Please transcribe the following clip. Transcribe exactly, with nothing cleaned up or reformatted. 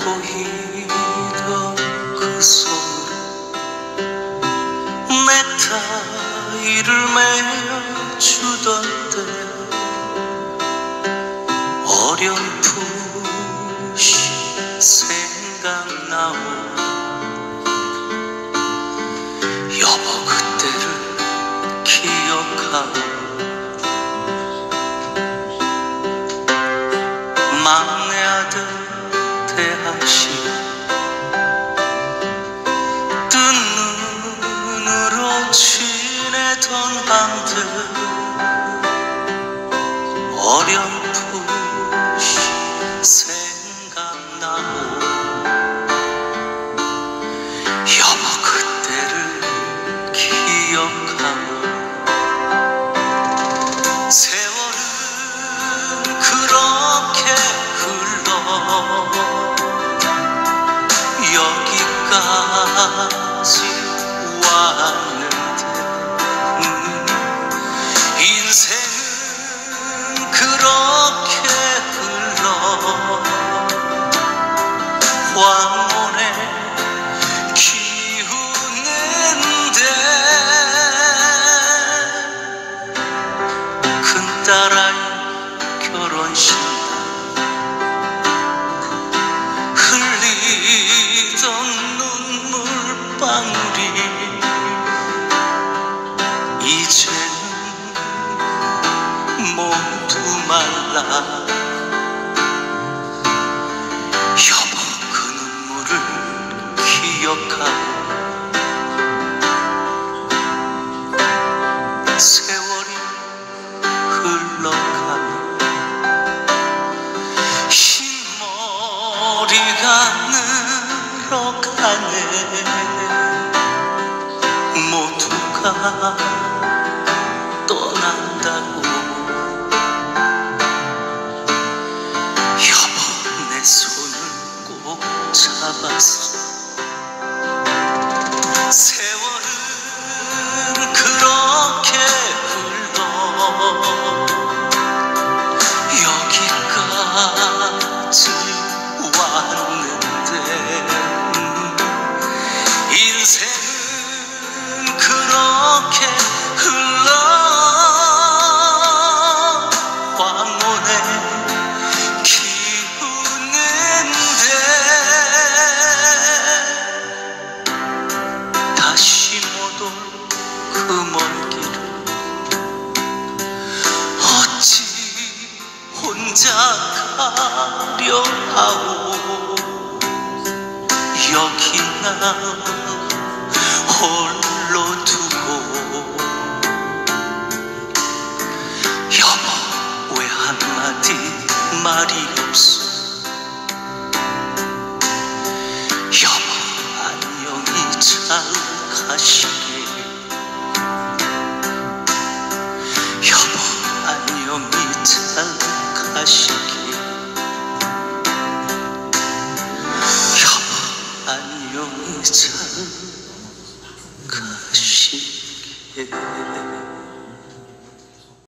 보이던 그 손으로 넥타이를 매어주던 때 어렴풋이 생각나오. 여보 그때를 기억하오. 막내 아들 대하시 뜬 눈으로 지내던 밤들 어렴풋이 생각나오. 여보 그때를 기억하오. 세월은 그렇게 흘러 여기까지 왔는데 음, 인생은 그렇게 흘러 황혼에 기우는데 큰딸아이 결혼식 흘리던 눈물방울이 이제는 모두 말라. 여보 그 눈물을 기억하오. 세월이 흘러가며 흰머리가 늘어가네. 모두가 떠난다고. 여보 내 손을 꼭 잡았어. 세월은 그렇게 흘러 여기까지 왔는데 인생은 그렇게 흘러 황혼에 기우는데 다시 못 올 그 먼 길을 어찌 혼자 가려 하오. 여기나 홀로 두고. 여보 왜 한마디 말이 없어. 여보 안녕히 잘 가시게. 여보 안녕히 잘 가시게. 여보 안녕히 잘 가시게.